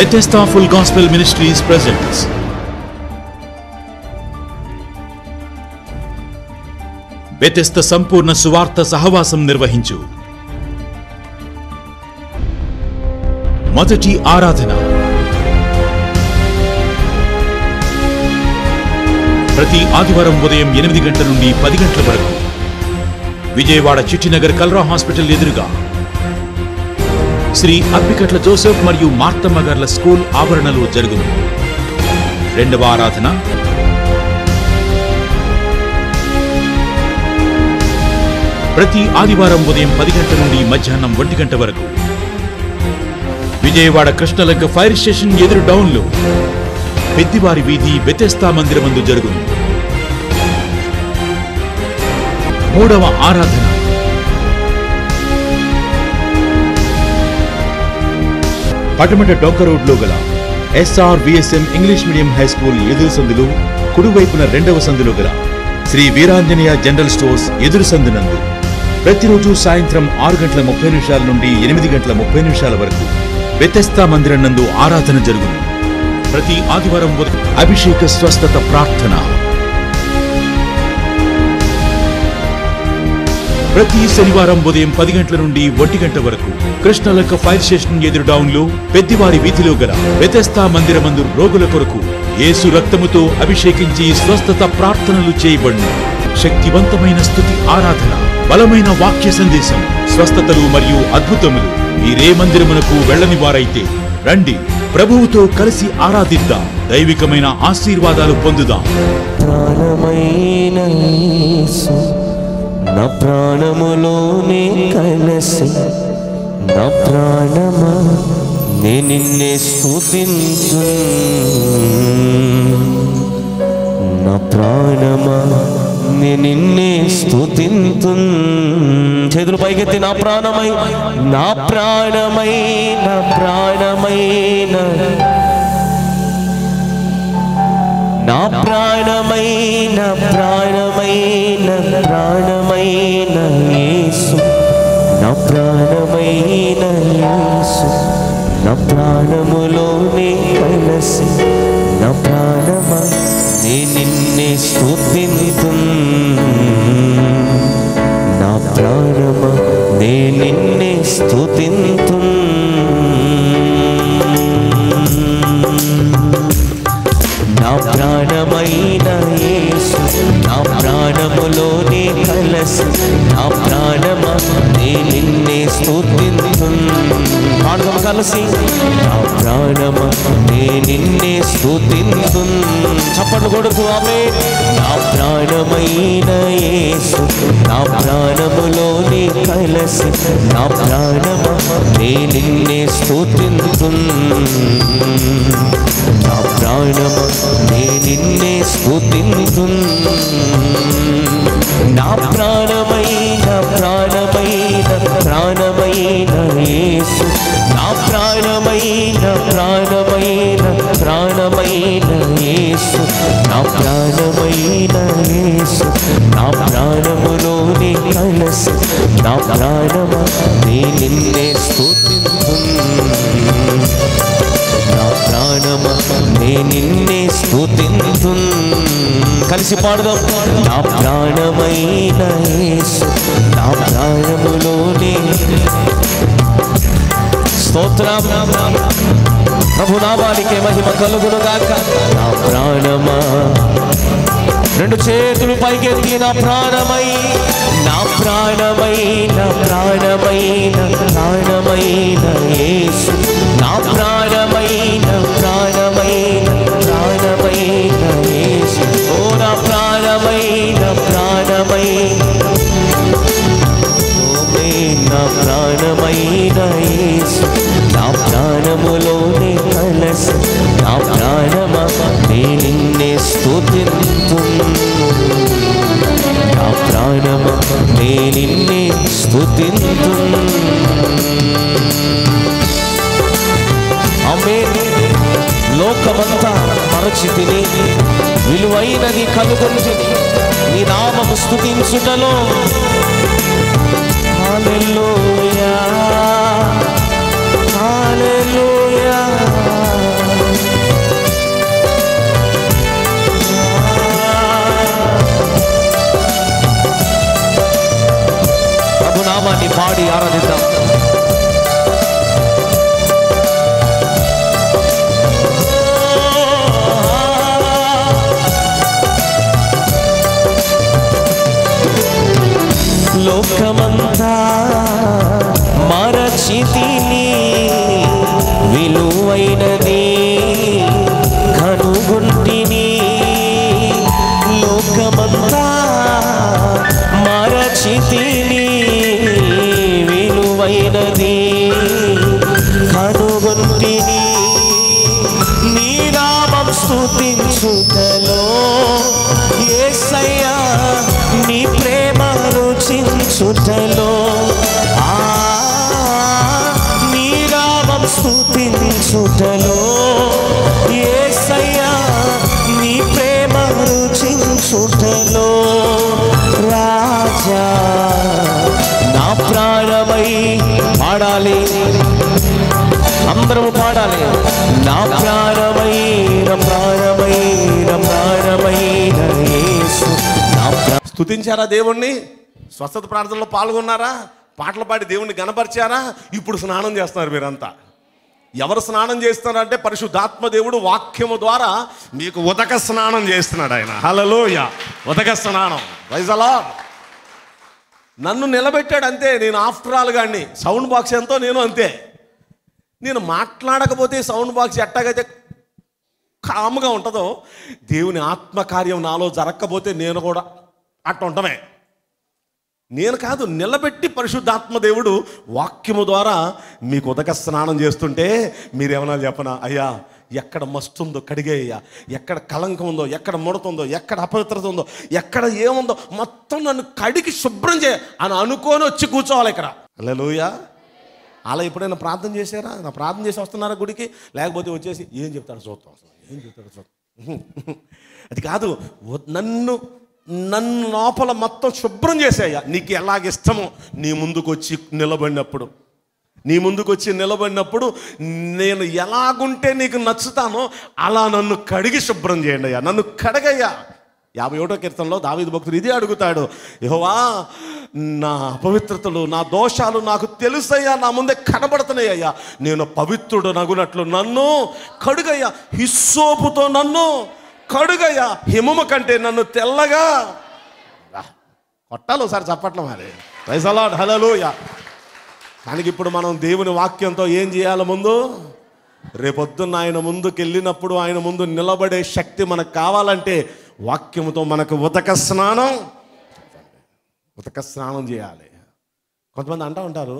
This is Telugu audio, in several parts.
Bethesda Full Gospel Ministries presents Bethesda సంపూర్ణ సువార్త సహవాసం నిర్వహించు మొదటి ఆరాధన ప్రతి ఆదివారం ఉదయం 8 గంటల నుండి 10 గంటల వరకు విజయవాడ చిట్టినగర్ కల్రా హాస్పిటల్ ఎదురుగా శ్రీ అప్పికట్ల జోసెఫ్ మరియు మార్తమ్మ గార్ల స్కూల్ ఆవరణలో జరుగును. రెండవ ఆరాధన ప్రతి ఆదివారం ఉదయం 10 గంటల నుండి మధ్యాహ్నం 1 గంట వరకు విజయవాడ కృష్ణలంక ఫైర్ స్టేషన్ ఎదురు డౌన్లో పెద్దివారి వీధి బెతెస్దా మందిరమందు జరుగును. మూడవ ఆరాధన పటమట డొంక రోడ్లో గల SRVSM English medium high school ఎదురు సందులు కుడివైపున రెండవ సందులో గల శ్రీ వీరాంజనేయ జనరల్ స్టోర్స్ ఎదురు సందునందు ప్రతిరోజు సాయంత్రం 6:30 నుండి 8:30 వరకు బెతెస్దా మందిరం నందు ఆరాధన జరుగును. ప్రతి ఆదివారం అభిషేక స్వస్థత ప్రార్థన, ప్రతి శనివారం ఉదయం 10 గంటల నుండి 1 గంట వరకు కృష్ణలంక ఫైర్ స్టేషన్ ఎదురు డౌన్ లో పెద్దివారి వీధిలో గల బెతెస్దా మందిరమందు రోగుల కొరకు యేసు రక్తముతో అభిషేకించి స్వస్థత ప్రార్థనలు చేయబడును. శక్తివంతమైన స్తుతి ఆరాధన, బలమైన వాక్య సందేశం, స్వస్థతలు మరియు అద్భుతములు. మీరే మందిరమునకు వెళ్ళని వారైతే రండి, ప్రభువుతో కలిసి ఆరాధిద్దాం, దైవికమైన ఆశీర్వాదాలు పొందుదాం. నా ప్రాణములోనే కలసి నా ప్రాణమా నే నిన్నే స్తుతించు, నా ప్రాణమా నే నిన్నే స్తుతించు. చేతులు పైకెత్తి నా ప్రాణమై నా ప్రాణమై నా ప్రాణమైన నా ప్రాణమైన ప్రాణమైన ప్రాణమైన యేసు, నా ప్రాణమైన యేసు, నా ప్రాణములోనే కలసి నా ప్రాణమా నే నిన్నే స్తుతింతు, నా ప్రాణమా నే నిన్నే స్తుతింతు. నా ప్రాణమైన యేసు, నా ప్రాణములోనే కలసి నా ప్రాణమా నే నిన్నే స్తుతింతు. పాడదాం కలిసి, నా ప్రాణమా నే నిన్నే స్తుతింతు. చప్పట్లు కొడుతూ ఆమేన్. నా ప్రాణమైన యేసు, నా ప్రాణములోనే కలసి నా ప్రాణమా నే నిన్నే స్తుతింతు, నా ప్రాణమా నే నిన్నే స్తుతింతు. నా ప్రాణమైన ప్రాణమైన ప్రాణమైన యేసు, నా ప్రాణమైన ప్రాణమైన ప్రాణమైన యేసు, నా ప్రాణమైన యేసు, నా ప్రాణములోనే కలసి నా ప్రాణమా నే నిన్నే స్తుతింతు, నా ప్రాణమా నే నిన్నే స్తుతింతు. కలిసి పాడదాం. నా ప్రాణమైన యేసు, నా ప్రాణములోనే స్తోత్రం, ప్రభు నామానికే మహిమ కలుగును గాక. నా ప్రాణమా రెండు చేతులు పైకెత్తి నా ప్రాణమై నా ప్రాణమైన ప్రాణమైన ప్రాణమైన యేసు, నా ప్రాణమైన ప్రాణమైన ప్రాణమైన యేసు, ఓ నా ప్రాణమైన ప్రాణమైన నా ప్రాణమైన యేసు, నా ప్రాణములోనే కలసి నా ప్రాణమా నే నిన్నే స్తుతింతు, నా ప్రాణమా నే నిన్నే స్తుతింతు. ఆమేన్. లోకమంతా మరచితిని, విలువైనది కనుగొంటిని నీ నామము స్తుతించుటలో. హల్లెలూయా హల్లెలూయా పాడి ఆరాధిద్దాం. లోకమంతా మరచితిని, విలువైనది కనుగొంటిని. లోకమంతా మరచితిని, విలువైనది కనుగొంటిని. నీ నామం స్తుతించుటలో యేసయ్యా, నీ ప్రేమ రుచించుటలో నీ నామం స్తుతించుటలో యేసయ్యా, నీ ప్రేమ రుచించుటలో రాజా నా ప్రాణమై పాడాలి, అందరూ పాడాలి. నా ప్రాణమైన ప్రాణమైన ప్రాణమైన యేసు. స్తుతించారా దేవుణ్ణి? స్వస్థత ప్రార్థనలో పాల్గొన్నారా? పాటలు పాడి దేవుణ్ణి గణపరిచారా? ఇప్పుడు స్నానం చేస్తున్నారు మీరంతా. ఎవరు స్నానం చేస్తున్నారంటే పరిశుద్ధాత్మ దేవుడు వాక్యము ద్వారా మీకు ఉదక స్నానం చేస్తున్నాడు ఆయన. హల్లెలూయా! ఉదక స్నానం. Praise the lord. నన్ను నిలబెట్టాడు అంతే. నేను ఆఫ్టర్ ఆల్ గాడిని. సౌండ్ బాక్స్ ఎంతో నేను అంతే. నేను మాట్లాడకపోతే సౌండ్ బాక్స్ ఎట్టాగైతే కామ్గా ఉంటుందో, దేవుని ఆత్మకార్యం నాలో జరగకపోతే నేను కూడా అట్లా ఉండమే. నేను కాదు, నిలబెట్టి పరిశుద్ధాత్మ దేవుడు వాక్యము ద్వారా మీకు ఉదక స్నానం చేస్తుంటే మీరేమన్నా చెప్పనా? అయ్యా, ఎక్కడ మస్తు ఉందో కడిగేయ్యా, ఎక్కడ కళంకం ఉందో, ఎక్కడ ముడతుందో, ఎక్కడ అపవిత్రత ఉందో, ఎక్కడ ఏముందో మొత్తం నన్ను కడిగి శుభ్రం చేయ అని అనుకొని వచ్చి కూర్చోవాలి ఇక్కడ. హల్లెలూయా! అలా ఎప్పుడైనా ప్రార్థన చేశారా? నా ప్రార్థన చేసి వస్తున్నారా గుడికి? లేకపోతే వచ్చేసి ఏం చెప్తాడు చూద్దాం, ఏం చెప్తాడు చూద్దాం. అది కాదు. నన్ను లోపల మొత్తం శుభ్రం చేసేయ్యా. నీకు ఎలాగిష్టమో నీ ముందుకు వచ్చి నిలబడినప్పుడు నేను ఎలాగుంటే నీకు నచ్చుతానో అలా నన్ను కడిగి శుభ్రం చేయండి అయ్యా, నన్ను కడగయ్యా. 51వ కీర్తనలో దావీదు భక్తుడు ఇదే అడుగుతాడు. యెహోవా, నా అపవిత్రతలు, నా దోషాలు నాకు తెలుసయ్యా, నా ముందే కనబడుతున్నాయ్యా. నేను పవిత్రుడు నగునట్లు నన్ను కడుగయ్యా, హిస్సోపుతో నన్ను కడుగయ్యా, హిమము కంటే నన్ను తెల్లగా కొట్టాలి. ఒకసారి చప్పట్లం మరి. Praise the lord. హల్లెలూయా! కానీ ఇప్పుడు మనం దేవుని వాక్యంతో ఏం చేయాలి? ముందు రేపొద్దున్న ఆయన ముందుకు వెళ్ళినప్పుడు ఆయన ముందు నిలబడే శక్తి మనకు కావాలంటే వాక్యముతో మనకు ఉదక స్నానం చేయాలి. కొంతమంది అంటూ ఉంటారు,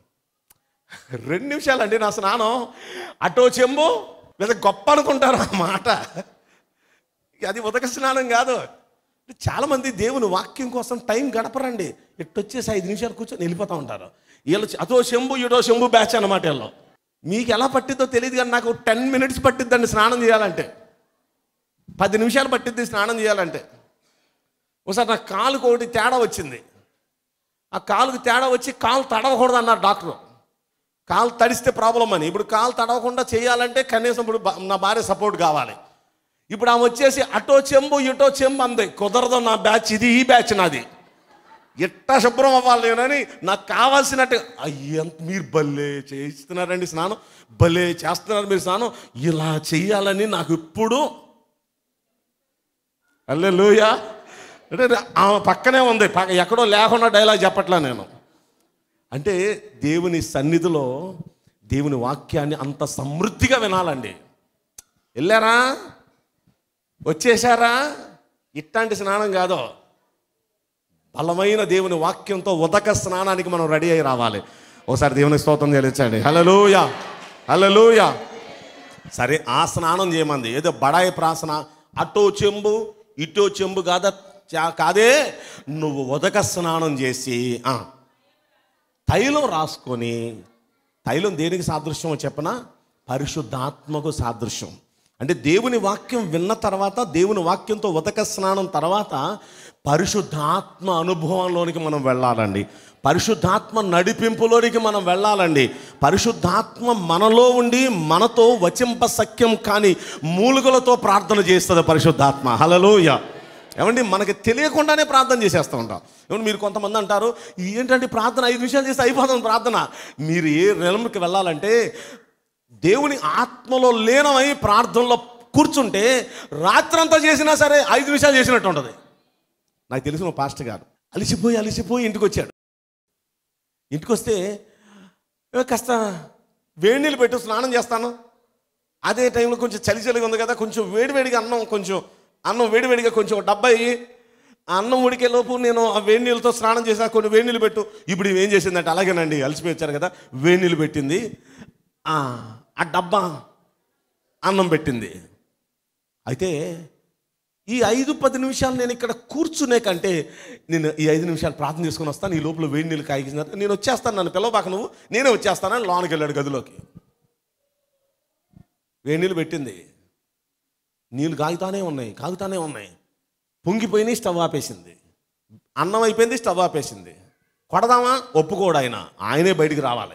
2 నిమిషాలండి నా స్నానం, అటో చెంబు లేదా గొప్ప అనుకుంటారు ఆ మాట. అది ఉదక స్నానం కాదు. చాలామంది దేవుని వాక్యం కోసం టైం గడపరండి. ఎట్టొచ్చేసి 5 నిమిషాలు కూర్చొని వెళ్ళిపోతూ ఉంటారు. వీళ్ళు అటో చెంబు ఇటో చెంబు బ్యాచ్ అన్నమాట. వీళ్ళు మీకు ఎలా పట్టిద్దో తెలియదు కానీ నాకు 10 మినిట్స్ పట్టిద్దండి స్నానం చేయాలంటే. 10 నిమిషాలు పట్టిద్ది స్నానం చేయాలంటే. ఒకసారి నా కాలుకు ఒకటి తేడా వచ్చింది. ఆ కాలుకు తేడా వచ్చి కాలు తడవకూడదు అన్నారు డాక్టర్. కాలు తడిస్తే ప్రాబ్లం అని. ఇప్పుడు కాలు తడవకుండా చేయాలంటే కనీసం ఇప్పుడు నా భార్య సపోర్ట్ కావాలి. ఇప్పుడు ఆమె వచ్చేసి అటో చెంబు ఇటో చెంబు అంది. కుదరదు, నా బ్యాచ్ ఇది, ఈ బ్యాచ్ నాది. ఎట్టా శుభ్రం అవ్వాలి నేనని నాకు కావాల్సినట్టు. అయ్యంత మీరు భలే చేస్తున్నారండి స్నానం, భలే చేస్తున్నారు మీరు స్నానం, ఇలా చెయ్యాలని నాకు ఇప్పుడు. హల్లెలూయా! అంటే ఆమె పక్కనే ఉంది, ఎక్కడో లేకుండా డైలాగ్ చెప్పట్లా నేను. అంటే దేవుని సన్నిధిలో దేవుని వాక్యాన్ని అంత సమృద్ధిగా వినాలండి. వెళ్ళారా, వచ్చేసారా, ఇట్లాంటి స్నానం కాదు. బలమైన దేవుని వాక్యంతో ఉదక స్నానానికి మనం రెడీ అయ్యి రావాలి. ఒకసారి దేవుని స్తోత్రం చెల్లించండి. హల్లెలూయా! హల్లెలూయా! సరే, ఆ స్నానం చేయమంది. ఏదో బడాయి ప్రాసన, అటో చెంబు ఇటో చెంబు కాదే. నువ్వు ఉదక స్నానం చేసి తైలం రాసుకొని, తైలం దేనికి సాదృశ్యమో చెప్పనా? పరిశుద్ధాత్మకు సాదృశ్యం. అంటే దేవుని వాక్యం విన్న తర్వాత, దేవుని వాక్యంతో ఉదక స్నానం తర్వాత పరిశుద్ధాత్మ అనుభవంలోనికి మనం వెళ్ళాలండి. పరిశుద్ధాత్మ నడిపింపులోనికి మనం వెళ్ళాలండి. పరిశుద్ధాత్మ మనలో ఉండి మనతో వచింప సఖ్యం కాని మూలుగులతో ప్రార్థన చేస్తుంది పరిశుద్ధాత్మ. హల్లెలూయా! ఏమండి మనకి తెలియకుండానే ప్రార్థన చేసేస్తూ ఉంటాం. ఏమంటే మీరు కొంతమంది అంటారు, ఏంటంటే ప్రార్థన 5 నిమిషాలు చేస్తే అయిపోతుంది ప్రార్థన. మీరు ఏ రెలంకి వెళ్ళాలంటే దేవుని ఆత్మలో లీనమై ప్రార్థనలో కూర్చుంటే రాత్రంతా చేసినా సరే 5 నిమిషాలు చేసినట్టు ఉంటుంది. నాకు తెలిసిన పాస్టర్ గారు అలిసిపోయి ఇంటికి వచ్చాడు. ఇంటికి వస్తే కాస్త వేడి నీళ్ళు పెట్టు, స్నానం చేస్తాను. అదే టైంలో కొంచెం చలిగా ఉంది కదా, కొంచెం వేడివేడిగా అన్నం వేడివేడిగా కొంచెం డబ్బా అయ్యి అన్నం ఉడికే లోపు నేను ఆ వేడి నీళ్ళతో స్నానం చేసా, కొన్ని వేడి నీళ్ళు పెట్టు. ఇప్పుడు ఏం చేసిందంటే, అలాగేనండి అలసిపోయి వచ్చారు కదా, వేడి నీళ్ళు పెట్టింది, ఆ డబ్బా అన్నం పెట్టింది. అయితే ఈ 5-10 నిమిషాలు నేను ఇక్కడ కూర్చునే కంటే నేను ఈ 5 నిమిషాలు ప్రార్థన చేసుకుని వస్తాను, ఈ లోపల వేడి నీళ్ళు కాగిన నేను వచ్చేస్తాను, నన్ను పిలవబాక నువ్వు, నేనే వచ్చేస్తానని లోనికి వెళ్ళాడు గదిలోకి. వేడి నీళ్ళు పెట్టింది, నీళ్ళు కాగుతానే ఉన్నాయి, పొంగిపోయినాయి, స్టవ్ ఆపేసింది. అన్నం అయిపోయింది, స్టవ్ ఆపేసింది. కొడదామా ఒప్పుకోడు ఆయనే బయటికి రావాలి.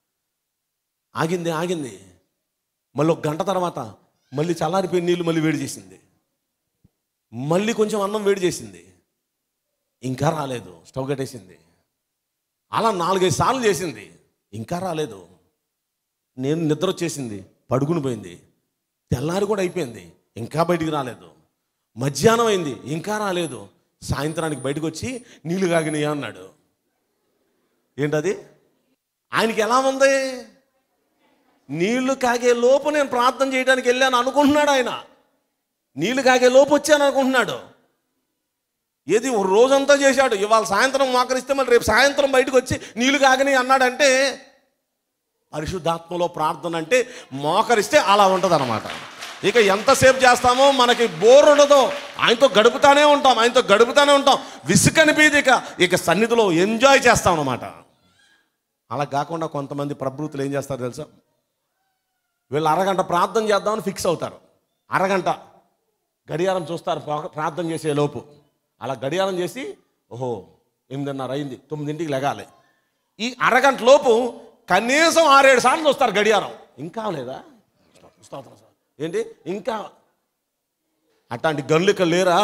ఆగింది. మళ్ళీ 1 గంట తర్వాత మళ్ళీ చల్లారిపోయిన నీళ్ళు మళ్ళీ వేడి చేసింది. మళ్ళీ కొంచెం అన్నం వేడి చేసింది, ఇంకా రాలేదు, స్టవ్ కట్టేసింది. అలా 4-5 సార్లు చేసింది, ఇంకా రాలేదు. నేను నిద్ర వచ్చేసింది, పడుకుని పోయింది. తెల్లారి కూడా అయిపోయింది, ఇంకా బయటికి రాలేదు. మధ్యాహ్నం అయింది, ఇంకా రాలేదు. సాయంత్రానికి బయటకు వచ్చి నీళ్ళు కాగినాయా అన్నాడు. ఏంటది? ఆయనకి ఎలా ఉంది? నీళ్లు కాగే లోపు నేను ప్రార్థన చేయడానికి వెళ్ళాను అనుకుంటున్నాడు ఆయన. నీళ్లు కాగే లోపు వచ్చాను అనుకుంటున్నాడు. ఏది రోజంతా చేశాడు, ఇవాళ సాయంత్రం మోకరిస్తే మళ్ళీ రేపు సాయంత్రం బయటకు వచ్చి నీళ్లు కాగని అన్నాడంటే పరిశుద్ధాత్మలో ప్రార్థన అంటే మోకరిస్తే అలా ఉంటుంది అన్నమాట. ఇక ఎంతసేపు చేస్తామో మనకి బోర్ ఉండదో, ఆయనతో గడుపుతానే ఉంటాం, విసుకనిపిది. ఇక సన్నిధిలో ఎంజాయ్ చేస్తాం అన్నమాట. అలా కాకుండా కొంతమంది ప్రభృతులు ఏం చేస్తారు తెలుసా, వీళ్ళు అరగంట ప్రార్థన చేద్దామని ఫిక్స్ అవుతారు. అరగంట గడియారం చూస్తారు ప్రార్థన చేసే లోపు. అలా గడియారం చేసి ఓహో 8:30 అయింది, 9ంటికి లెగాలి. ఈ అరగంట లోపు కనీసం 6-7 సార్లు చూస్తారు గడియారం. ఇంకా లేదా ఏంటి, ఇంకా అట్లాంటి గనులు ఇక్కడ లేరా?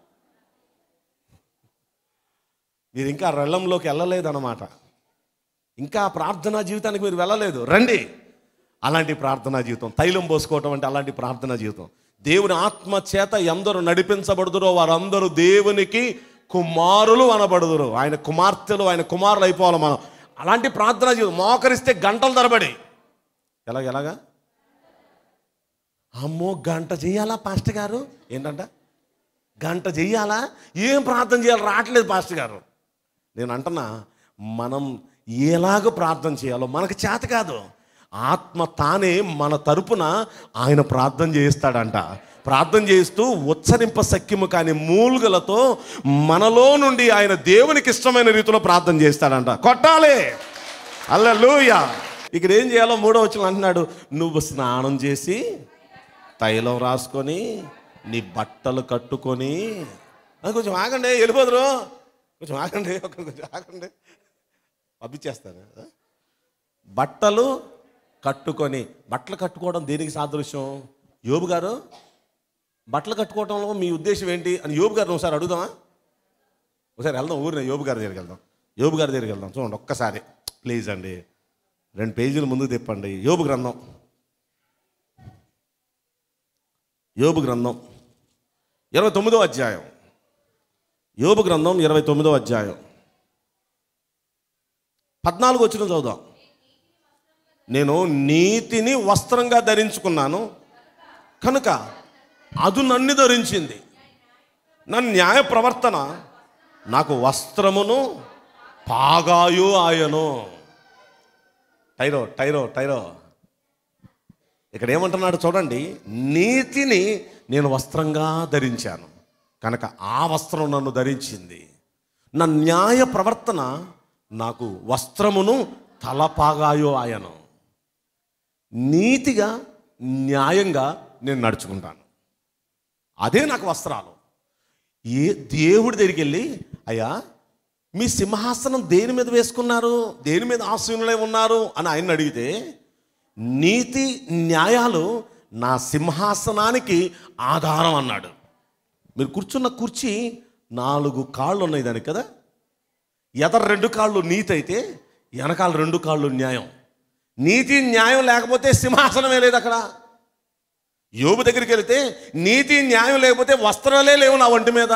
మీరు ఇంకా రెల్లంలోకి వెళ్ళలేదన్నమాట. ఇంకా ప్రార్థనా జీవితానికి మీరు వెళ్ళలేదు. రండి, అలాంటి ప్రార్థనా జీవితం. తైలం పోసుకోవటం అంటే అలాంటి ప్రార్థనా జీవితం. దేవుని ఆత్మ చేత ఎందరూ నడిపించబడుదురో వారందరూ దేవునికి కుమారులు అనబడుదురు. ఆయన కుమార్తెలు, ఆయన కుమారులు అయిపోవాలి మనం. అలాంటి ప్రార్థనా జీవితం. మోకరిస్తే గంటల తరబడి. ఎలాగా అమ్మో గంట చెయ్యాలా పాస్టర్ గారు? ఏంటంట గంట చెయ్యాలా? ఏం ప్రార్థన చేయాలి? రావట్లేదు పాస్టర్ గారు. నేను అంటున్నా, మనం ఎలాగ ప్రార్థన చేయాలో మనకు చేత కాదు. ఆత్మ తానే మన తరపున ఆయన ప్రార్థన చేయిస్తాడంట. ప్రార్థన చేస్తూ ఉచ్చరింప సఖ్యము కాని మూలుగలతో మనలో నుండి ఆయన దేవునికి ఇష్టమైన రీతిలో ప్రార్థన చేస్తాడంట. కొట్టాలి, హల్లెలూయా. ఇక్కడ ఏం చేయాలో 3వ వచనం అంటున్నాడు, నువ్వు స్నానం చేసి తైలం రాసుకొని నీ బట్టలు కట్టుకొని. కొంచెం ఆగండి, వెళ్ళిపోదురు, కొంచెం ఆగండి పంపించేస్తాను. బట్టలు కట్టుకొని. బట్టలు కట్టుకోవడం దేనికి సాదృశ్యం? యోబు గారు బట్టలు కట్టుకోవడంలో మీ ఉద్దేశం ఏంటి అని యోబు గారిని ఒకసారి అడుగుదామా? ఒకసారి వెళ్దాం, ఊరిని యోబు గారి దగ్గరికి వెళ్దాం. చూడండి ఒక్కసారి ప్లీజ్ అండి, 2 పేజీలు ముందుకు తిప్పండి. యోబు గ్రంథం 29వ అధ్యాయం. యోబు గ్రంథం 29వ అధ్యాయం 14 వచనం చదువుదాం. నేను నీతిని వస్త్రంగా ధరించుకున్నాను కనుక అది నన్ను ధరించింది. నా న్యాయ ప్రవర్తన నాకు వస్త్రమును పాగాయు ఆయను. టైరో ఇక్కడ ఏమంటున్నాడు చూడండి, నీతిని నేను వస్త్రంగా ధరించాను కనుక ఆ వస్త్రం నన్ను ధరించింది. నా న్యాయ ప్రవర్తన నాకు వస్త్రమును తలపాగాయో ఆయను. నీతిగా న్యాయంగా నేను నడుచుకుంటాను, అదే నాకు వస్త్రాలు. దేవుడి దగ్గరికి వెళ్ళి, అయ్యా మీ సింహాసనం దేని మీద వేసుకున్నారు, దేని మీద ఆసీనులై ఉన్నారు అని ఆయన అడిగితే, నీతి న్యాయాలు నా సింహాసనానికి ఆధారం అన్నాడు. మీరు కూర్చున్న కుర్చీ 4 కాళ్ళు ఉన్నాయి దానికి కదా. ఎదర 2 కాళ్ళు నీతి అయితే వెనకాల 2 కాళ్ళు న్యాయం. నీతి న్యాయం లేకపోతే సింహాసనమే లేదు అక్కడ. యోబు దగ్గరికి వెళితే నీతి న్యాయం లేకపోతే వస్త్రాలే లేవు నా ఒంటి మీద.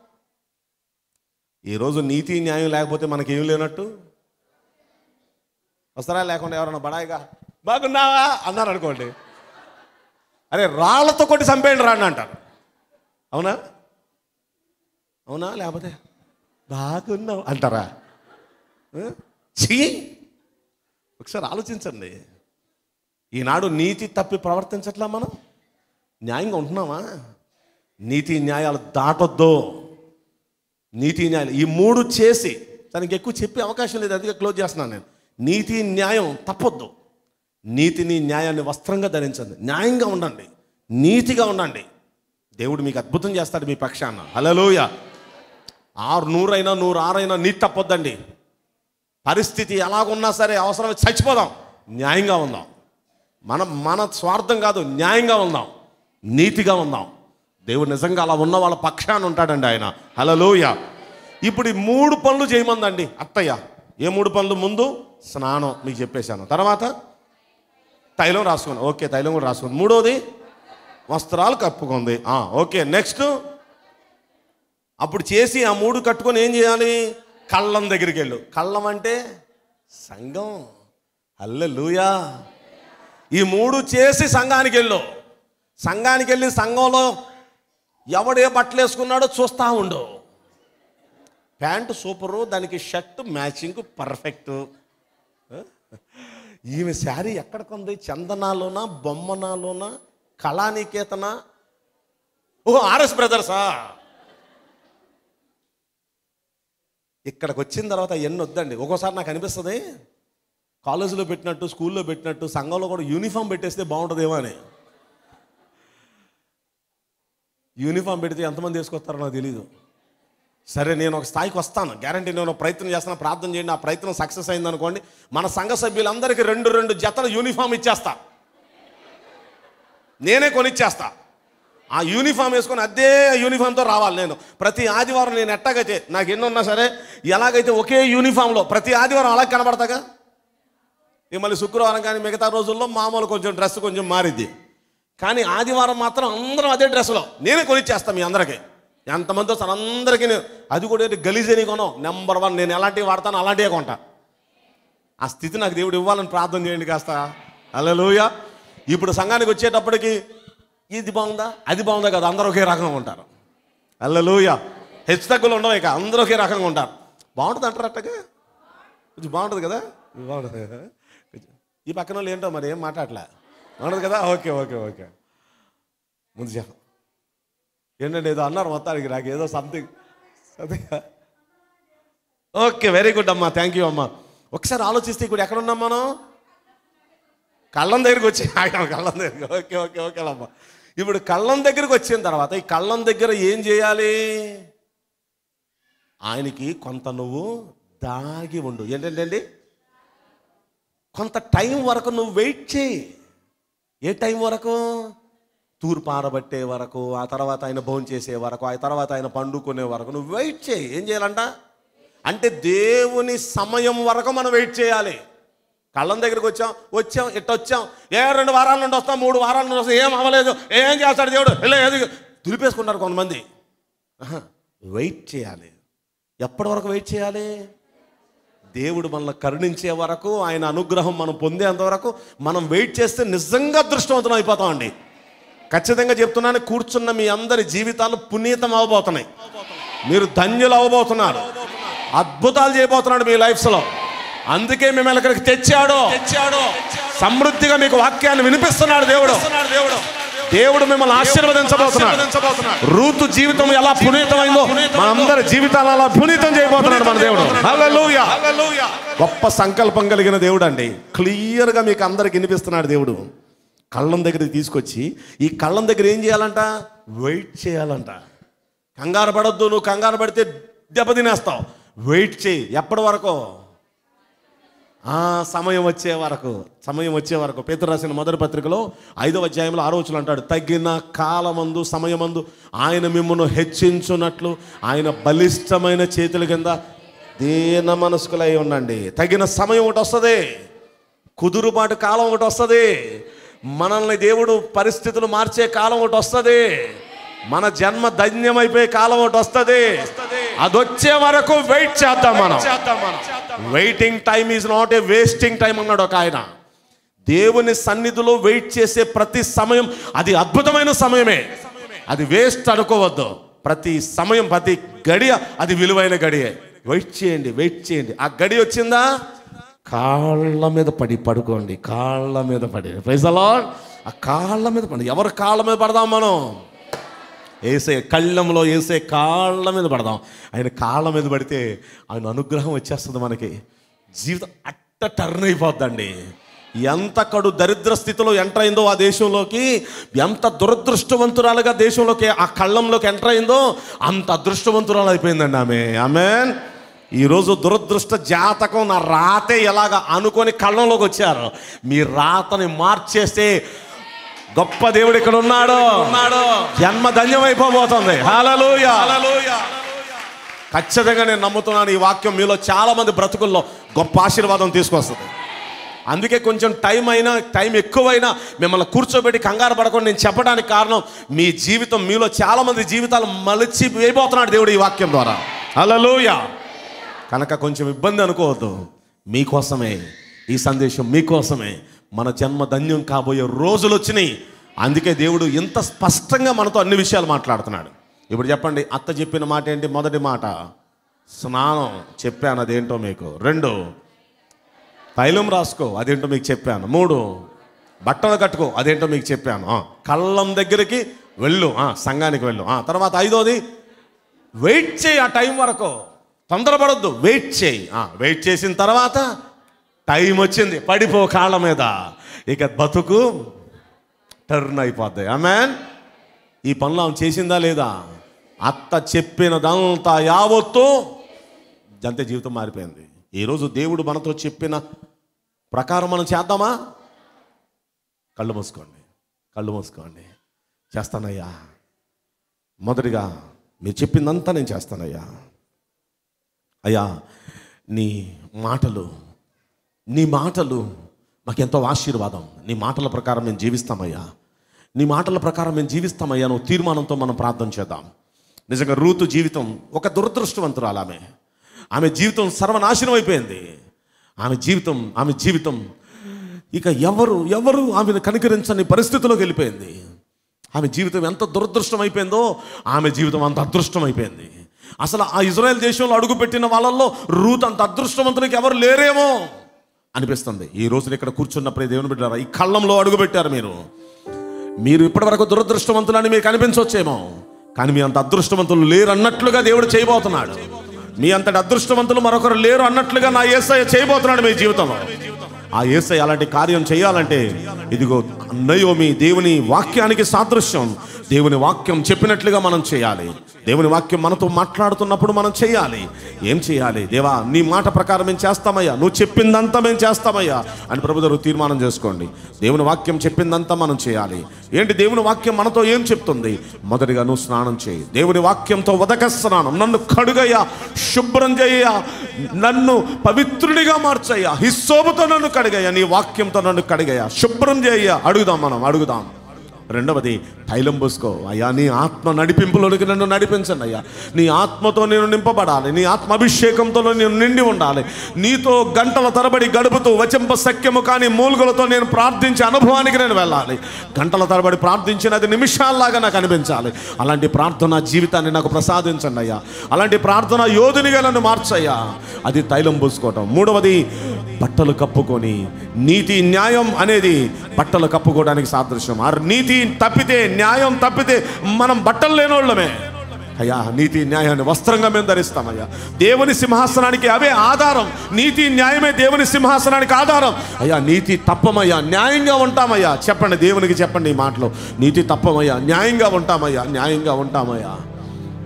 ఈరోజు నీతి న్యాయం లేకపోతే మనకేం లేనట్టు. వస్త్రాలు లేకుండా ఎవరన్నా బడాయిగా బాగున్నావా అన్నారు అనుకోండి, అరే రాళ్లతో కొట్టి చంపేయండి రాండి అంటారు. అవునా అవునా? లేకపోతే బాగున్నావు అంటారా? చీ, ఒకసారి ఆలోచించండి. ఈనాడు నీతి తప్పి ప్రవర్తించట్లా, మనం న్యాయంగా ఉంటున్నామా? నీతి న్యాయాలు దాటొద్దు. నీతి న్యాయాలు ఈ 3 చేసి, దానికి ఎక్కువ చెప్పే అవకాశం లేదు, అందుకే క్లోజ్ చేస్తున్నాను నేను. నీతి న్యాయం తప్పొద్దు. నీతిని న్యాయాన్ని వస్త్రంగా ధరించండి. న్యాయంగా ఉండండి, నీతిగా ఉండండి. దేవుడు మీకు అద్భుతం చేస్తాడు మీ పక్షాన. హల్లెలూయా. 100 అయినా 106 అయినా నీతి తప్పొద్దండి. పరిస్థితి ఎలాగున్నా సరే అవసరమే చచ్చిపోదాం, న్యాయంగా ఉందాం. మన స్వార్థం కాదు, న్యాయంగా ఉందాం, నీతిగా ఉందాం. దేవుడు నిజంగా అలా ఉన్న వాళ్ళ పక్షాన ఉంటాడండి ఆయన. హల్లెలూయా. ఇప్పుడు ఈ 3 పనులు చేయమందండి అత్తయ్య. ఏ 3 పనులు? ముందు స్నానం మీకు చెప్పేశాను, తర్వాత తైలం రాసుకోండి, ఓకే తైలం కూడా రాసుకోండి. 3వది వస్త్రాలు కప్పుకుంది, ఓకే. నెక్స్ట్ అప్పుడు చేసి ఆ 3 కట్టుకొని ఏం చేయాలి? కళ్ళం దగ్గరికి వెళ్ళు. కళ్ళం అంటే సంఘం. హల్లెలూయా. ఈ 3 చేసి సంఘానికి వెళ్ళు. సంఘానికి వెళ్ళి సంఘంలో ఎవడే బట్టలు వేసుకున్నాడో చూస్తూ ఉండు. ప్యాంటు సూపరు, దానికి షర్ట్ మ్యాచింగ్ పర్ఫెక్ట్. ఈమె శారీ ఎక్కడ కొంది? చందనాలోనా, బొమ్మనాలోనా, కళానికేతనా? ఆర్ఎస్ బ్రదర్సా? ఇక్కడికి వచ్చిన తర్వాత ఎన్ని వద్దండి. ఒక్కోసారి నాకు అనిపిస్తుంది కాలేజీలో పెట్టినట్టు, స్కూల్లో పెట్టినట్టు సంఘంలో కూడా యూనిఫామ్ పెట్టేస్తే బాగుంటుందేమో అని. యూనిఫామ్ పెడితే ఎంతమంది వేసుకొస్తారో నాకు తెలీదు. సరే, నేను ఒక స్థాయికి వస్తాను, గ్యారంటీ. నేను ప్రయత్నం చేస్తాను, ప్రార్థన చేయండి. ఆ ప్రయత్నం సక్సెస్ అయింది అనుకోండి, మన సంఘ సభ్యులందరికీ 2 జతల యూనిఫామ్ ఇచ్చేస్తా, నేనే కొనిచ్చేస్తా. ఆ యూనిఫామ్ వేసుకొని అదే యూనిఫామ్తో రావాలి నేను. ప్రతి ఆదివారం నేను ఎట్టాగైతే నాకు ఎన్నున్నా సరే, ఎలాగైతే ఒకే యూనిఫామ్లో ప్రతి ఆదివారం అలా కనబడతాగా. మళ్ళీ శుక్రవారం కానీ మిగతా రోజుల్లో మామూలు కొంచెం డ్రెస్ కొంచెం మారిద్ది, కానీ ఆదివారం మాత్రం అందరం అదే డ్రెస్లో నేనే కొనిచ్చేస్తాను మీ అందరికీ. ఎంతమంది వస్తారు అందరికీ నేను. అది కూడా ఏంటి, గలీజని కొనం. నెంబర్ 1 నేను ఎలాంటివి వాడతాను అలాంటివే కొంటా. ఆ స్థితి నాకు దేవుడు ఇవ్వాలని ప్రార్థన చేయండి కాస్త. హల్లెలూయా. ఇప్పుడు సంఘానికి వచ్చేటప్పటికి ఇది బాగుందా అది బాగుందా కదా, అందరూ ఒకే రకంగా ఉంటారు. హల్లెలూయా. హెచ్చు తగ్గులు ఉండవు, ఇక అందరూ ఒకే రకంగా ఉంటారు. బాగుంటుంది అంటారు అట్టగా, కొంచెం బాగుంటుంది కదా, బాగుంటుంది కదా. ఈ పక్కన వాళ్ళు ఏంటో మరి ఏం మాట్లాడలే, బాగుంటుంది కదా. Okay okay okay. ముందు చెప్ప ఏంటంటే ఏదో అన్నారు మొత్తానికి, నాకు ఏదో సంథింగ్. ఓకే, వెరీ గుడ్ అమ్మా, థ్యాంక్ యూ అమ్మా. ఒకసారి ఆలోచిస్తే ఇప్పుడు ఎక్కడ ఉన్నాం మనం? కళ్ళం దగ్గరికి వచ్చి కళ్ళం దగ్గర. ఓకే ఓకే ఓకే అమ్మా. ఇప్పుడు కళ్ళం దగ్గరికి వచ్చిన తర్వాత ఈ కళ్ళం దగ్గర ఏం చేయాలి? ఆయనకి కొంత నువ్వు దాగి ఉండు. ఏంటండి, కొంత టైం వరకు నువ్వు వెయిట్ చేయి. ఏ టైం వరకు? తూర్పు ఆరబట్టే వరకు, ఆ తర్వాత ఆయన భోజనం చేసే వరకు, ఆ తర్వాత ఆయన పండుకునే వరకు నువ్వు వెయిట్ చేయి. ఏం చేయాలంట అంటే దేవుని సమయం వరకు మనం వెయిట్ చేయాలి. కళ్ళం దగ్గరికి వచ్చాం ఇట్టొచ్చాం, 2 వారాల నుండి వస్తాం, 3 వారాల నుండి వస్తాం, ఏం అవ్వలేదు, ఏం చేస్తాడు దేవుడు, ఏది దులిపేసుకుంటారు కొంతమంది. వెయిట్ చేయాలి. ఎప్పటి వరకు వెయిట్ చేయాలి? దేవుడు మనల్ని కరుణించే వరకు, ఆయన అనుగ్రహం మనం పొందేంత వరకు మనం వెయిట్ చేస్తే నిజంగా అదృష్టవంతం అయిపోతామండి. ఖచ్చితంగా చెప్తున్నాను, కూర్చున్న మీ అందరి జీవితాలు పునీతం అవ్వబోతున్నాయి. మీరు ధన్యులు అవ్వబోతున్నారు. అద్భుతాలు చేయబోతున్నాడు మీ లైఫ్స్లో. అందుకే మిమ్మల్ని ఇక్కడికి తెచ్చాడు. సమృద్ధిగా మీకు వాక్యాన్ని వినిపిస్తున్నాడు దేవుడు. దేవుడు మిమ్మల్ని ఆశీర్వదించబోతున్నాడు. రూతు జీవితం ఎలా పునీతమైందో మనందరి జీవితాలు అలా పునీతం చేయబోతున్నాడు మన దేవుడు. హల్లెలూయా. గొప్ప సంకల్పం కలిగిన దేవుడు అండి. క్లియర్గా మీకు అందరికి వినిపిస్తున్నాడు దేవుడు. కళ్ళం దగ్గరికి తీసుకొచ్చి ఈ కళ్ళం దగ్గర ఏం చేయాలంట? వెయిట్ చేయాలంట. కంగారు పడొద్దు. నువ్వు కంగారు పడితే దెబ్బతినేస్తావు. వెయిట్ చేయి. ఎప్పటి వరకు? సమయం వచ్చే వరకు పేతురు రాసిన మొదటి పత్రికలో 5వ అధ్యాయంలో 6వ వచనం అంటాడు, తగిన కాలమందు సమయమందు ఆయన మిమ్మును హెచ్చించున్నట్లు ఆయన బలిష్టమైన చేతుల కింద దీన మనస్కులై ఉండండి. తగిన సమయం ఒకటి వస్తుంది, కుదురుబాటు కాలం ఒకటి వస్తుంది, మనల్ని దేవుడు పరిస్థితులు మార్చే కాలం ఒకటి వస్తుంది, మన జన్మ ధన్యమైపోయే కాలం ఒకటి వస్తుంది. అది వచ్చే వరకు వెయిట్ చేద్దాం మనం. Waiting time is not a wasting time అన్నాడు ఒక ఆయన. దేవుని సన్నిధిలో వెయిట్ చేసే ప్రతి సమయం అది అద్భుతమైన సమయమే, అది వేస్ట్ అనుకోవద్దు. ప్రతి సమయం, ప్రతి గడియ అది విలువైన గడియే. వెయిట్ చేయండి. ఆ గడి వచ్చిందా, కాళ్ళ మీద పడి పడుకోండి. కాళ్ళ మీద పడి ప్రైజ్ ది లార్డ్. ఆ కాళ్ళ మీద పడి, ఎవరి కాళ్ళ మీద పడదాం మనం? ఏసే కళ్ళంలో ఏసే కాళ్ళ మీద పడదాం. ఆయన కాళ్ళ మీద పడితే ఆయన అనుగ్రహం వచ్చేస్తుంది మనకి. జీవితం టర్న్ అయిపోద్దండి. ఎంత కడు దరిద్ర స్థితిలో ఎంటర్ అయిందో ఆ దేశంలోకి, ఎంత దురదృష్టవంతురాలుగా దేశంలోకి ఆ కళ్ళంలోకి ఎంటర్ అయిందో అంత అదృష్టవంతురాలు అయిపోయిందండి ఆమె. ఆమేన్. ఈరోజు దురదృష్ట జాతకం నా రాతే ఎలాగా అనుకొని కళ్ళంలోకి వచ్చారు. మీ రాతని మార్చేస్తే గొప్ప దేవుడు ఇక్కడ ఉన్నాడు. జన్మ ధన్యమైపోబోతుంది. హల్లెలూయా. ఖచ్చితంగా నేను నమ్ముతున్నాను ఈ వాక్యం మీలో చాలా మంది బ్రతుకుల్లో గొప్ప ఆశీర్వాదం తీసుకొస్తుంది. అందుకే కొంచెం టైం ఎక్కువైనా మిమ్మల్ని కూర్చోబెట్టి కంగారు పడకుండా నేను చెప్పడానికి కారణం, మీ జీవితం, మీలో చాలా మంది జీవితాలు మలిచి వేయబోతున్నాడు దేవుడు ఈ వాక్యం ద్వారా. హల్లెలూయా. కనుక కొంచెం ఇబ్బంది అనుకోవద్దు, మీకోసమే ఈ సందేశం, మీకోసమే. మన జన్మ ధన్యం కాబోయే రోజులు వచ్చినాయి. అందుకే దేవుడు ఇంత స్పష్టంగా మనతో అన్ని విషయాలు మాట్లాడుతున్నాడు. ఇప్పుడు చెప్పండి, అత్త చెప్పిన మాట ఏంటి? మొదటి మాట స్నానం చెప్పాను, అదేంటో మీకు. 2 తైలం రాసుకో, అదేంటో మీకు చెప్పాను. 3 బట్టలు కట్టుకో, అదేంటో మీకు చెప్పాను. కళ్ళం దగ్గరికి వెళ్ళు, సంఘానికి వెళ్ళు. తర్వాత 5వది వెయిట్ చేయి. ఆ టైం వరకు తొందరపడొద్దు, వెయిట్ చేయి. వెయిట్ చేసిన తర్వాత టైం వచ్చింది, పడిపో కాళ్ళ మీద, ఇక బతుకు టర్న్ అయిపోద్ది. ఆమేన్. ఈ పనులు ఆమె చేసిందా లేదా? అత్త చెప్పినదంతా యావత్తు అంతే, జీవితం మారిపోయింది. ఈరోజు దేవుడు మనతో చెప్పిన ప్రకారం మనం చేద్దామా? కళ్ళు మూసుకోండి. చేస్తానయ్యా. మొదటిగా మీరు చెప్పిందంతా నేను చేస్తానయ్యా. అయ్యా, నీ మాటలు మాకెంతో ఆశీర్వాదం. నీ మాటల ప్రకారం మేము జీవిస్తామయ్యా. నువ్వు తీర్మానంతో మనం ప్రార్థన చేద్దాం. నిజంగా రూతు జీవితం ఒక దురదృష్టవంతురాలు. ఆమె జీవితం సర్వనాశనం అయిపోయింది. ఆమె జీవితం ఇక ఎవరు ఆమెను కనికరించని పరిస్థితిలోకి వెళ్ళిపోయింది. ఆమె జీవితం ఎంత దురదృష్టం అయిపోయిందో ఆమె జీవితం అంత అదృష్టం అయిపోయింది. అసలు ఆ ఇజ్రాయెల్ దేశంలో అడుగుపెట్టిన వాళ్ళల్లో రూత్ అంత అదృష్టవంతునికి ఎవరు లేరేమో అనిపిస్తుంది. ఈ రోజున ఇక్కడ కూర్చున్నప్పుడే దేవుని బిడ్డలారా, ఈ కళ్ళంలో అడుగుపెట్టారు మీరు ఇప్పటి వరకు దురదృష్టవంతులని మీకు అనిపించవచ్చేమో, కానీ మీ అంత అదృష్టవంతులు లేరు అన్నట్లుగా దేవుడు చేయబోతున్నాడు. మీ అంతటి అదృష్టవంతులు మరొకరు లేరు అన్నట్లుగా నా యేసయ్య చేయబోతున్నాడు మీ జీవితంలో. ఆ యేసయ్య అలాంటి కార్యం చేయాలంటే ఇదిగో నయోమి దేవుని వాక్యానికి సాదృశ్యం. దేవుని వాక్యం చెప్పినట్లుగా మనం చేయాలి. దేవుని వాక్యం మనతో మాట్లాడుతున్నప్పుడు మనం చేయాలి. ఏం చేయాలి? దేవా, నీ మాట ప్రకారం మేము చేస్తామయ్యా, నువ్వు చెప్పిందంతా మేము చేస్తామయ్యా అని ప్రభుగారు తీర్మానం చేసుకోండి. దేవుని వాక్యం చెప్పిందంతా మనం చేయాలి. ఏంటి దేవుని వాక్యం మనతో ఏం చెప్తుంది? మొదటిగా నువ్వు స్నానం చేయి. దేవుని వాక్యంతో ఉదక స్నానం. నన్ను కడుగయ్యా, శుభ్రం చేయయ్యా, నన్ను పవిత్రుడిగా మార్చయ్యా, హిస్సోపుతో నన్ను కడిగయ్యా, నీ వాక్యంతో నన్ను కడిగయ్యా, శుభ్రం చేయయ్యా. అడుగుదాం. 2వది తైలం పూసుకో. అయ్యా, నీ ఆత్మ నడిపింపులోనికి నన్ను నడిపించండి అయ్యా. నీ ఆత్మతో నేను నింపబడాలి. నీ ఆత్మ అభిషేకంతో నేను నిండి ఉండాలి. నీతో గంటల తరబడి గడుపుతూ వచింప సఖ్యము కానీ మూలుగులతో నేను ప్రార్థించే అనుభవానికి నేను వెళ్ళాలి. గంటల తరబడి ప్రార్థించినది నిమిషాల్లాగా నాకు అనిపించాలి. అలాంటి ప్రార్థన జీవితాన్ని నాకు ప్రసాదించండి అయ్యా. అలాంటి ప్రార్థన యోధునిగా నన్ను మార్చయ్యా. అది తైలం పూసుకోవటం. 3వది బట్టలు కప్పుకొని. నీతి న్యాయం అనేది బట్టలు కప్పుకోవడానికి సాదృశ్యం. ఆ నీతి తప్పితే, న్యాయం తప్పితే మనం బట్టలు లేనోళ్ళమే అయ్యా. నీతి న్యాయాన్ని వస్త్రంగా మేము ధరిస్తామయ్యా. దేవుని సింహాసనానికి అవే ఆధారం. నీతి న్యాయమే దేవుని సింహాసనానికి ఆధారం అయ్యా. నీతి తప్పమయ్యా, న్యాయంగా ఉంటామయ్యా. చెప్పండి, దేవునికి చెప్పండి ఈ మాటలో. నీతి తప్పమయ్యా, న్యాయంగా ఉంటామయ్యా.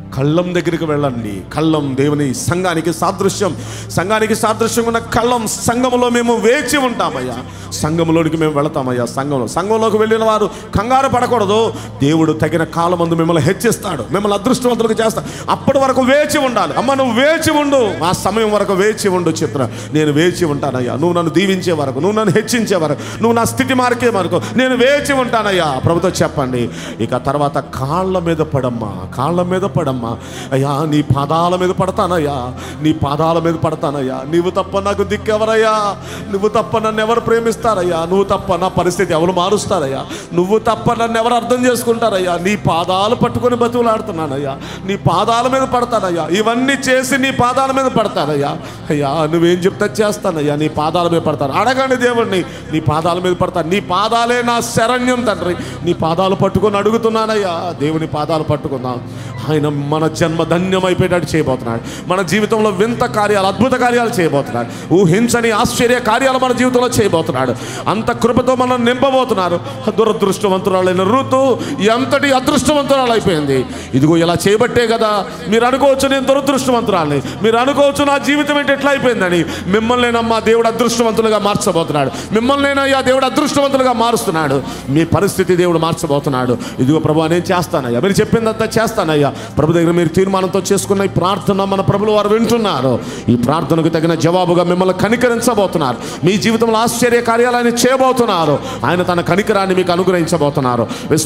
కళ్ళం దగ్గరికి వెళ్ళండి. కళ్ళం దేవుని సంఘానికి సాదృశ్యం. సంఘానికి సాదృశ్యంగా ఉన్న కళ్ళం సంఘంలో మేము వేచి ఉంటామయ్యా. సంఘంలోనికి మేము వెళతామయ్యా. సంఘంలోకి వెళ్ళిన వారు కంగారు పడకూడదు. దేవుడు తగిన కాలమందు మిమ్మల్ని హెచ్చిస్తాడు, మిమ్మల్ని అదృష్టవంతులకు చేస్తాడు. అప్పటి వరకు వేచి ఉండాలి. అమ్మ నువ్వు వేచి ఉండు, ఆ సమయం వరకు వేచి ఉండు. చిత్ర నేను వేచి ఉంటానయ్యా. నువ్వు నన్ను దీవించే వరకు, నువ్వు నన్ను హెచ్చించే వరకు, నువ్వు నా స్థితి మార్కే వరకు నేను వేచి ఉంటానయ్యా. ప్రభుతో చెప్పండి. ఇక తర్వాత కాళ్ళ మీద పడమ్మా, కాళ్ళ మీద పడమ్మా. అయ్యా నీ పాదాల మీద పడతానయ్యా, నీ పాదాల మీద పడతానయ్యా. నువ్వు తప్ప నాకు దిక్కెవరయ్యా? నువ్వు తప్ప నన్ను ఎవరు ప్రేమిస్తారయ్యా? నువ్వు తప్ప నా పరిస్థితి ఎవరు మారుస్తారయ్యా? నువ్వు తప్ప నన్ను ఎవరు అర్థం చేసుకుంటారయ్యా? నీ పాదాలు పట్టుకొని బతుకులాడుతున్నానయ్యా. నీ పాదాల మీద పడతానయ్యా. ఇవన్నీ చేసి నీ పాదాల మీద పడతానయ్యా. అయ్యా నువ్వేం చెప్తా చేస్తానయ్యా. నీ పాదాల మీద పడతాను. అడగండి దేవుణ్ణి, నీ పాదాల మీద పడతాను. నీ పాదాలే నా శరణ్యం తండ్రి. నీ పాదాలు పట్టుకొని అడుగుతున్నానయ్యా. దేవుని పాదాలు పట్టుకుందాం. ఆయన మన జన్మ ధన్యమైపోయేటట్టు చేయబోతున్నాడు. మన జీవితంలో వింత కార్యాలు, అద్భుత కార్యాలు చేయబోతున్నాడు. ఊహించని ఆశ్చర్య కార్యాలు మన జీవితంలో చేయబోతున్నాడు. అంత కృపతో మనం నింపబోతున్నారు. దురదృష్టవంతురాలైన ఋతు ఎంతటి అదృష్టవంతురాలు అయిపోయింది. ఇదిగో ఇలా చేయబట్టే కదా మీరు అనుకోవచ్చు నేను దురదృష్టవంతురాలని. మీరు అనుకోవచ్చు నా జీవితం ఏంటి ఎట్లా అయిపోయిందని. మిమ్మల్నేనమ్మా దేవుడు అదృష్టవంతులుగా మార్చబోతున్నాడు. మిమ్మల్నేనయ్యా దేవుడు అదృష్టవంతులుగా మారుస్తున్నాడు. మీ పరిస్థితి దేవుడు మార్చబోతున్నాడు. ఇదిగో ప్రభు నేను చేస్తానయ్యా, మీరు చెప్పిందంతా చేస్తానయ్యా. ప్రభు దగ్గర మీరు తీర్మానంతో చేసుకున్న ఈ ప్రార్థన మన ప్రభులు వారు వింటున్నారు. ఈ ప్రార్థనకు తగిన జవాబుగా మిమ్మల్ని కనికరించబోతున్నారు. మీ జీవితంలో ఆశ్చర్య కార్యాలను చేయబోతున్నారు. ఆయన తన కనికరాన్ని మీకు అనుగ్రహించబోతున్నారు.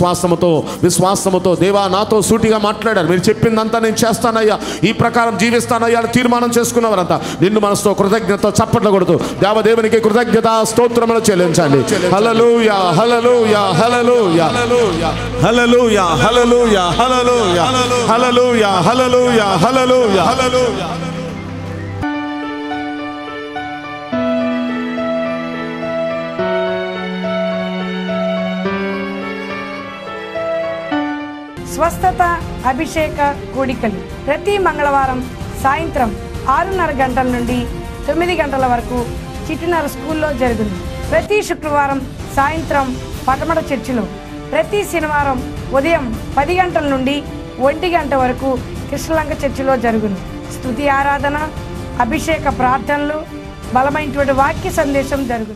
విశ్వాసముతో దేవా నాతో సూటిగా మాట్లాడారు. మీరు చెప్పిందంతా నేను చేస్తానయ్యా, ఈ ప్రకారం జీవిస్తానయ్యా అని తీర్మానం చేసుకున్నవారంతా నిన్ను మనసుతో కృతజ్ఞత చప్పట్లు కొడుతూ దేవదేవునికి కృతజ్ఞత స్తోత్రములు చెల్లించాలి. హల్లెలూయా హల్లెలూయా హల్లెలూయా హల్లెలూయా హల్లెలూయా హల్లెలూయా హల్లెలూయా హల్లెలూయా హల్లెలూయా హల్లెలూయా. స్వస్థత అభిషేక కూడికలు ప్రతి మంగళవారం సాయంత్రం 6:30 గంటల నుండి 9 గంటల వరకు చిట్టినర స్కూల్లో జరుగును. ప్రతి శుక్రవారం సాయంత్రం పటమట చర్చిలో, ప్రతి శనివారం ఉదయం 10 గంటల నుండి 1 గంట వరకు కృష్ణలంక చర్చిలో జరుగును. స్తుతి ఆరాధన, అభిషేక ప్రార్థనలు, బలమైనటువంటి వాక్య సందేశం జరుగును.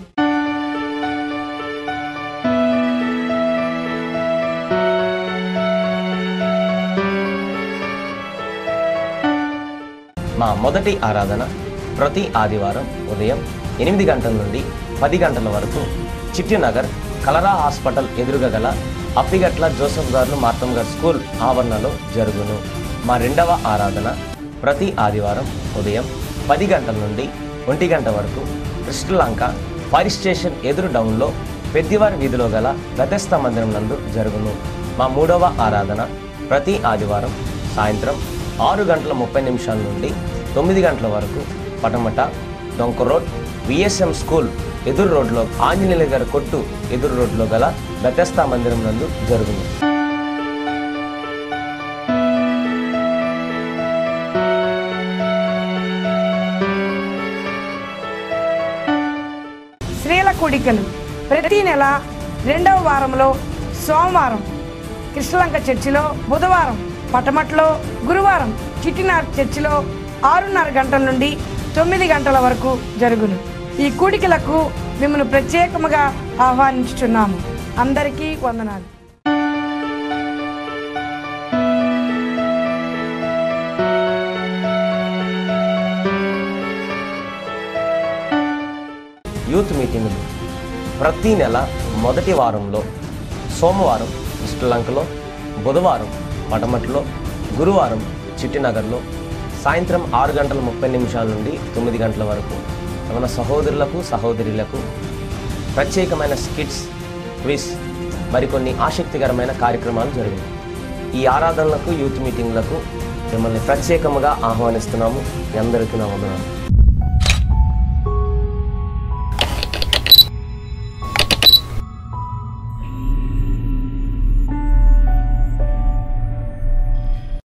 మా మొదటి ఆరాధన ప్రతి ఆదివారం ఉదయం 8 గంటల నుండి 10 గంటల వరకు చిట్టినగర్ కలరా హాస్పిటల్ ఎదురుగా గల అప్పిగట్ల జోసఫ్ గారు మార్తమ్ గారు స్కూల్ ఆవరణలో జరుగును. మా రెండవ ఆరాధన ప్రతి ఆదివారం ఉదయం 10 గంటల నుండి 1 గంట వరకు కృష్ణలంక ఫైర్ స్టేషన్ ఎదురు డౌన్లో పెద్దివారి వీధిలో గల బెతెస్దా మందిరం నందు జరుగును. మా మూడవ ఆరాధన ప్రతి ఆదివారం సాయంత్రం 6:30 నుండి 9 గంటల వరకు పటమట డొంక రోడ్ విఎస్ఎం స్కూల్ ఎదురు రోడ్లో ఆంజనేయుల గారి కొట్టు ఎదురు రోడ్లో గల బెతెస్దా మందిరం నందు జరుగును. స్త్రీల కూడికలు ప్రతి నెల 2వ వారంలో సోమవారం కృష్ణలంక చర్చిలో, బుధవారం పటమట్లో, గురువారం చిట్టినార్ చర్చిలో 6:30 గంటల నుండి 9 గంటల వరకు జరుగును. ఈ కూడికలకు మిమ్మల్ని ప్రత్యేకముగా ఆహ్వానించుచున్నాము. అందరికీ వందనాలు. యూత్ మీటింగులు ప్రతి నెల మొదటి వారంలో సోమవారం కృష్ణలంకలో, బుధవారం పటమట్లో, గురువారం చిట్టినగర్లో సాయంత్రం 6:30 నుండి 9 గంటల వరకు మన సహోదరులకు సహోదరులకు ప్రత్యేకమైన స్కిట్స్, క్విజ్, మరికొన్ని ఆసక్తికరమైన కార్యక్రమాలు జరిగాయి. ఈ ఆరాధనలకు యూత్ మీటింగ్లకు మిమ్మల్ని ప్రత్యేకముగా ఆహ్వానిస్తున్నాము. మీ అందరికీ నా వందనాలు.